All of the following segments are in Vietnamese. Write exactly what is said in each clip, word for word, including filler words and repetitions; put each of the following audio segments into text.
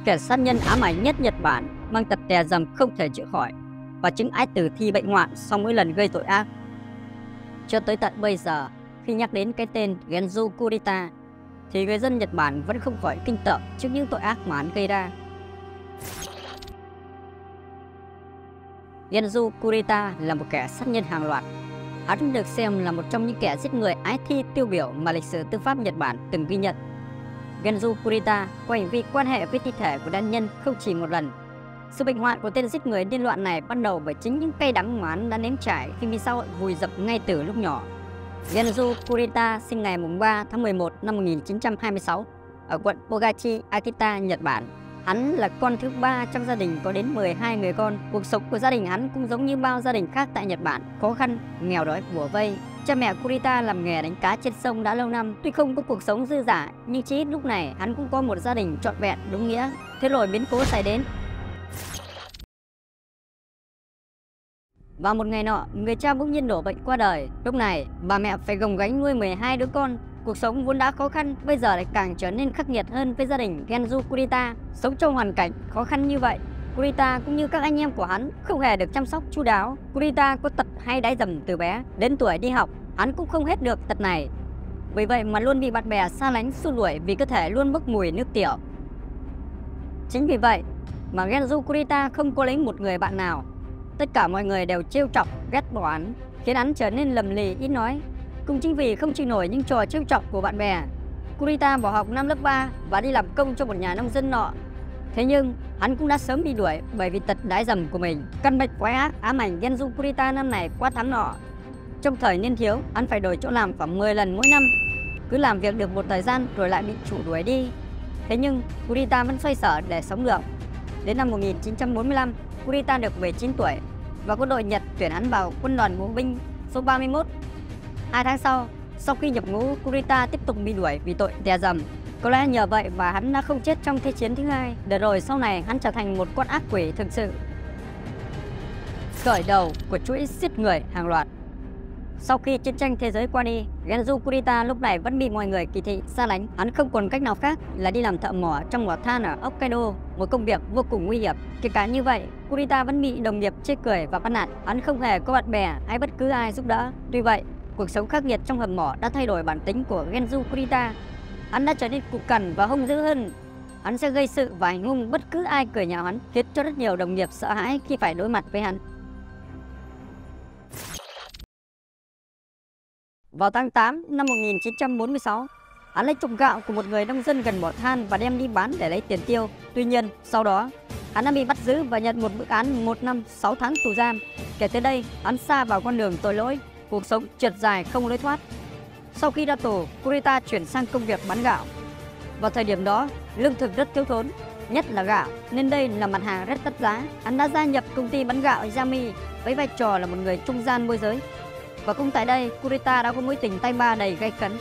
kẻ sát nhân ám ảnh nhất Nhật Bản, mang tật đè dầm không thể chữa khỏi và chứng ái tử thi bệnh hoạn sau mỗi lần gây tội ác. Cho tới tận bây giờ, khi nhắc đến cái tên Genzo Kurita, thì người dân Nhật Bản vẫn không khỏi kinh tởm trước những tội ác mà hắn gây ra. Genzo Kurita là một kẻ sát nhân hàng loạt. Hắn được xem là một trong những kẻ giết người ái thi tiêu biểu mà lịch sử tư pháp Nhật Bản từng ghi nhận. Genzo Kurita có hành vi quan hệ với thi thể của nạn nhân không chỉ một lần. Sự bệnh hoạn của tên giết người điên loạn này bắt đầu bởi chính những cay đắng mà hắn đã nếm trải khi bị xã hội vùi dập ngay từ lúc nhỏ. Genzo Kurita sinh ngày ba tháng mười một năm một nghìn chín trăm hai mươi sáu ở quận Pogachi, Akita, Nhật Bản. Hắn là con thứ ba trong gia đình có đến mười hai người con. Cuộc sống của gia đình hắn cũng giống như bao gia đình khác tại Nhật Bản, khó khăn, nghèo đói, bủa vây. Cha mẹ Kurita làm nghề đánh cá trên sông đã lâu năm, tuy không có cuộc sống dư dả, nhưng chí ít lúc này hắn cũng có một gia đình trọn vẹn đúng nghĩa. Thế rồi biến cố xảy đến. Vào một ngày nọ, người cha bỗng nhiên đổ bệnh qua đời. Lúc này, bà mẹ phải gồng gánh nuôi mười hai đứa con. Cuộc sống vốn đã khó khăn, bây giờ lại càng trở nên khắc nghiệt hơn với gia đình Genzo Kurita. Sống trong hoàn cảnh khó khăn như vậy, Kurita cũng như các anh em của hắn không hề được chăm sóc chu đáo. Kurita có tật hay đái dầm từ bé, đến tuổi đi học, hắn cũng không hết được tật này. Vì vậy mà luôn bị bạn bè xa lánh xua đuổi vì cơ thể luôn bốc mùi nước tiểu. Chính vì vậy mà Genzo Kurita không có lấy một người bạn nào. Tất cả mọi người đều trêu chọc, ghét bỏ hắn, khiến hắn trở nên lầm lì, ít nói. Cũng chính vì không chịu nổi những trò trêu chọc của bạn bè, Kurita bỏ học năm lớp ba và đi làm công cho một nhà nông dân nọ. Thế nhưng hắn cũng đã sớm bị đuổi bởi vì tật đái dầm của mình. Căn bệnh quái ác ám ảnh Genzo Kurita năm này qua tháng nọ. Trong thời niên thiếu, hắn phải đổi chỗ làm khoảng mười lần mỗi năm. Cứ làm việc được một thời gian rồi lại bị chủ đuổi đi. Thế nhưng Kurita vẫn xoay sở để sống được. Đến năm một nghìn chín trăm bốn mươi lăm, Kurita được mười chín tuổi và quân đội Nhật tuyển hắn vào quân đoàn bộ binh số ba mươi mốt. Hai tháng sau, sau khi nhập ngũ, Kurita tiếp tục bị đuổi vì tội đè dầm. Có lẽ nhờ vậy mà hắn đã không chết trong Thế chiến thứ hai. Để rồi sau này hắn trở thành một con ác quỷ thực sự. Khởi đầu của chuỗi giết người hàng loạt. Sau khi chiến tranh thế giới qua đi, Genzo Kurita lúc này vẫn bị mọi người kỳ thị, xa lánh. Hắn không còn cách nào khác là đi làm thợ mỏ trong mỏ than ở Hokkaido, một công việc vô cùng nguy hiểm. Kể cả như vậy, Kurita vẫn bị đồng nghiệp chê cười và bắt nạt. Hắn không hề có bạn bè hay bất cứ ai giúp đỡ. Tuy vậy, cuộc sống khắc nghiệt trong hầm mỏ đã thay đổi bản tính của Genzo Kurita. Hắn đã trở nên cục cằn và hung dữ hơn. Hắn sẽ gây sự và hành hung bất cứ ai cười nhạo hắn, khiến cho rất nhiều đồng nghiệp sợ hãi khi phải đối mặt với hắn. Vào tháng tám năm một nghìn chín trăm bốn mươi sáu, hắn lấy trộm gạo của một người nông dân gần mỏ than và đem đi bán để lấy tiền tiêu. Tuy nhiên, sau đó, hắn đã bị bắt giữ và nhận một mức án một năm sáu tháng tù giam. Kể từ đây, hắn sa vào con đường tội lỗi, cuộc sống trượt dài không lối thoát. Sau khi ra tù, Kurita chuyển sang công việc bán gạo. Vào thời điểm đó, lương thực rất thiếu thốn, nhất là gạo, nên đây là mặt hàng rất đắt giá. Hắn đã gia nhập công ty bán gạo Yami với vai trò là một người trung gian môi giới. Và cũng tại đây, Kurita đã có mối tình tay ba đầy gay cấn.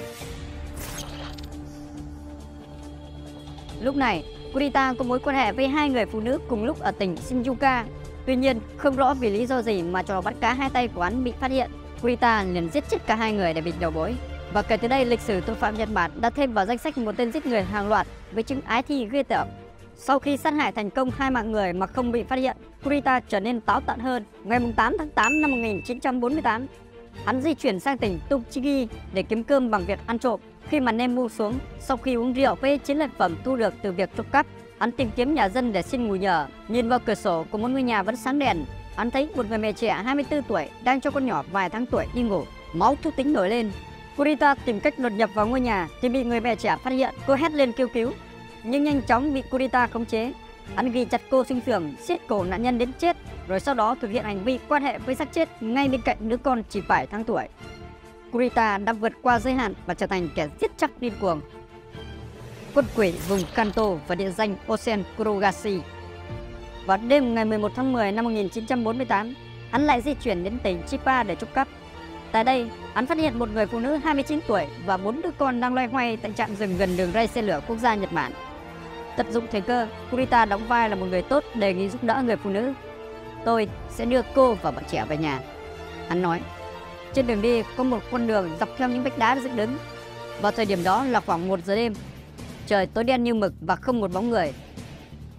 Lúc này, Kurita có mối quan hệ với hai người phụ nữ cùng lúc ở tỉnh Shinjuku. Tuy nhiên, không rõ vì lý do gì mà trò bắt cá hai tay của hắn bị phát hiện. Kurita liền giết chết cả hai người để bịt đầu mối. Và kể từ đây, lịch sử tội phạm Nhật Bản đã thêm vào danh sách một tên giết người hàng loạt với chứng ái thi ghê tởm. Sau khi sát hại thành công hai mạng người mà không bị phát hiện, Kurita trở nên táo tợn hơn. Ngày tám tháng tám năm một nghìn chín trăm bốn mươi tám, hắn di chuyển sang tỉnh Tochigi để kiếm cơm bằng việc ăn trộm. Khi màn đêm buông xuống, sau khi uống rượu với chiến lợi phẩm thu được từ việc trộm cắp, hắn tìm kiếm nhà dân để xin ngủ nhờ. Nhìn vào cửa sổ của một ngôi nhà vẫn sáng đèn, hắn thấy một người mẹ trẻ hai mươi tư tuổi đang cho con nhỏ vài tháng tuổi đi ngủ. Máu thú tính nổi lên. Kurita tìm cách đột nhập vào ngôi nhà thì bị người mẹ trẻ phát hiện. Cô hét lên kêu cứu, nhưng nhanh chóng bị Kurita khống chế. Hắn ghi chặt cô xương sườn, siết cổ nạn nhân đến chết, rồi sau đó thực hiện hành vi quan hệ với xác chết ngay bên cạnh đứa con chỉ vài tháng tuổi. Kurita đã vượt qua giới hạn và trở thành kẻ giết chóc điên cuồng. Quân quỷ vùng Kanto và địa danh Osen Kurogashi. Vào đêm ngày mười một tháng mười năm một nghìn chín trăm bốn mươi tám, hắn lại di chuyển đến tỉnh Chiba để trộm cắp. Tại đây, hắn phát hiện một người phụ nữ hai mươi chín tuổi và bốn đứa con đang loay hoay tại trạm dừng gần đường ray xe lửa quốc gia Nhật Bản. Tận dụng thời cơ, Kurita đóng vai là một người tốt, đề nghị giúp đỡ người phụ nữ. Tôi sẽ đưa cô và bọn trẻ về nhà, hắn nói. Trên đường đi có một con đường dọc theo những vách đá dựng đứng. Vào thời điểm đó là khoảng một giờ đêm. Trời tối đen như mực và không một bóng người.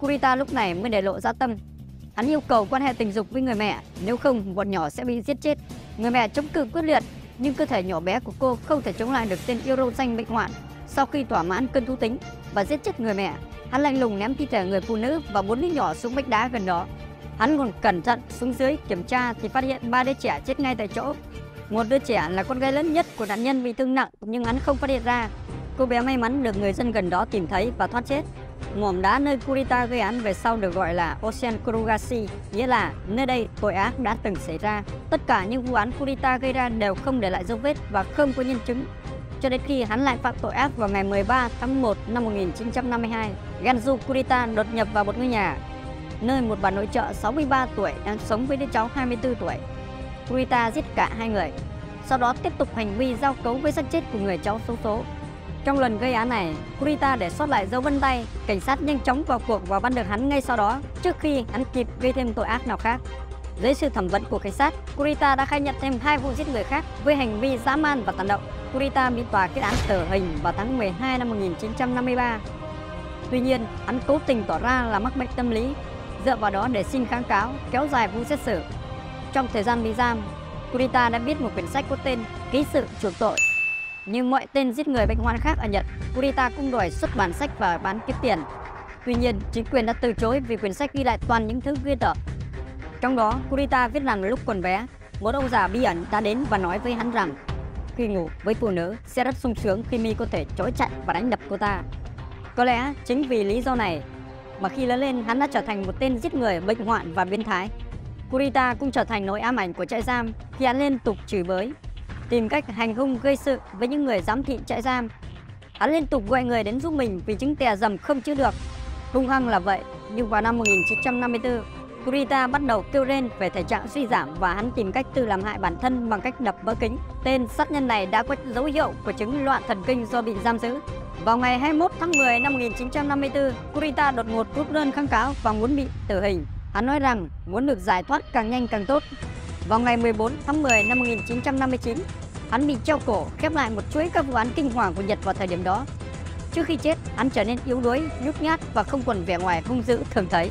Kurita lúc này mới để lộ ra tâm. Hắn yêu cầu quan hệ tình dục với người mẹ, nếu không bọn nhỏ sẽ bị giết chết. Người mẹ chống cự quyết liệt, nhưng cơ thể nhỏ bé của cô không thể chống lại được tên yêu râu xanh bệnh hoạn. Sau khi thỏa mãn cơn thú tính và giết chết người mẹ, hắn lạnh lùng ném thi thể người phụ nữ và bốn đứa nhỏ xuống vách đá gần đó. Hắn còn cẩn thận xuống dưới kiểm tra thì phát hiện ba đứa trẻ chết ngay tại chỗ. Một đứa trẻ là con gái lớn nhất của nạn nhân bị thương nặng, nhưng hắn không phát hiện ra. Cô bé may mắn được người dân gần đó tìm thấy và thoát chết. Mỏm đá nơi Kurita gây án về sau được gọi là Ocean Kurogashi, nghĩa là nơi đây tội ác đã từng xảy ra. Tất cả những vụ án Kurita gây ra đều không để lại dấu vết và không có nhân chứng. Cho đến khi hắn lại phạm tội ác vào ngày mười ba tháng một năm một nghìn chín trăm năm mươi hai, Ganju Kurita đột nhập vào một ngôi nhà, nơi một bà nội trợ sáu mươi ba tuổi đang sống với đứa cháu hai mươi tư tuổi. Kurita giết cả hai người, sau đó tiếp tục hành vi giao cấu với xác chết của người cháu xấu số. Trong lần gây án này, Kurita để sót lại dấu vân tay, cảnh sát nhanh chóng vào cuộc và bắt được hắn ngay sau đó, trước khi hắn kịp gây thêm tội ác nào khác. Dưới sự thẩm vấn của cảnh sát, Kurita đã khai nhận thêm hai vụ giết người khác với hành vi dã man và tàn động. Kurita bị tòa kết án tử hình vào tháng mười hai năm một nghìn chín trăm năm mươi ba. Tuy nhiên, hắn cố tình tỏ ra là mắc bệnh tâm lý, dựa vào đó để xin kháng cáo, kéo dài vụ xét xử. Trong thời gian bị giam, Kurita đã viết một quyển sách có tên Ký sự chuộc tội. Như mọi tên giết người bệnh hoạn khác ở Nhật, Kurita cũng đòi xuất bản sách và bán kiếm tiền. Tuy nhiên, chính quyền đã từ chối vì quyển sách ghi lại toàn những thứ ghê tởm. Trong đó, Kurita viết rằng lúc còn bé, một ông già bí ẩn đã đến và nói với hắn rằng khi ngủ với phụ nữ sẽ rất sung sướng khi mi có thể trói chặt và đánh đập cô ta. Có lẽ chính vì lý do này mà khi lớn lên hắn đã trở thành một tên giết người bệnh hoạn và biến thái. Kurita cũng trở thành nỗi ám ảnh của trại giam khi hắn liên tục chửi bới, tìm cách hành hung gây sự với những người giám thị trại giam. Hắn liên tục gọi người đến giúp mình vì chứng tè dầm không chữa được. Hung hăng là vậy, nhưng vào năm một nghìn chín trăm năm mươi tư, Kurita bắt đầu kêu rên về thể trạng suy giảm và hắn tìm cách tự làm hại bản thân bằng cách đập vỡ kính. Tên sát nhân này đã có dấu hiệu của chứng loạn thần kinh do bị giam giữ. Vào ngày hai mươi mốt tháng mười năm một nghìn chín trăm năm mươi tư, Kurita đột ngột rút đơn kháng cáo và muốn bị tử hình. Hắn nói rằng muốn được giải thoát càng nhanh càng tốt. Vào ngày mười bốn tháng mười năm một nghìn chín trăm năm mươi chín, hắn bị treo cổ, khép lại một chuỗi các vụ án kinh hoàng của Nhật vào thời điểm đó. Trước khi chết, hắn trở nên yếu đuối, nhút nhát và không còn vẻ ngoài hung dữ thường thấy.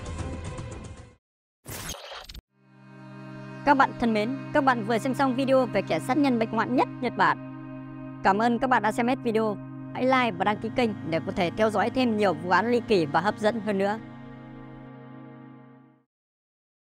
Các bạn thân mến, các bạn vừa xem xong video về kẻ sát nhân bệnh hoạn nhất Nhật Bản. Cảm ơn các bạn đã xem hết video. Hãy like và đăng ký kênh để có thể theo dõi thêm nhiều vụ án ly kỳ và hấp dẫn hơn nữa.